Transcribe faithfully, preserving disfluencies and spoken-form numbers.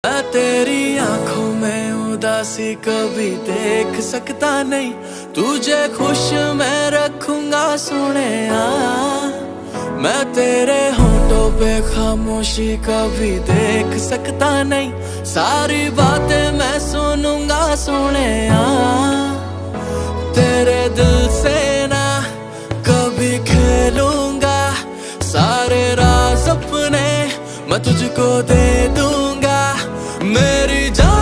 मैं तेरी आंखों में उदासी कभी देख सकता नहीं, तुझे खुश मैं रखूंगा सोनिया। मैं तेरे होठों पे खामोशी कभी देख सकता नहीं, सारी बातें मैं सुनूंगा सोनिया। तेरे दिल से ना कभी खेलूंगा, सारे राज अपने मैं तुझको दे दूंगा। मेरी जान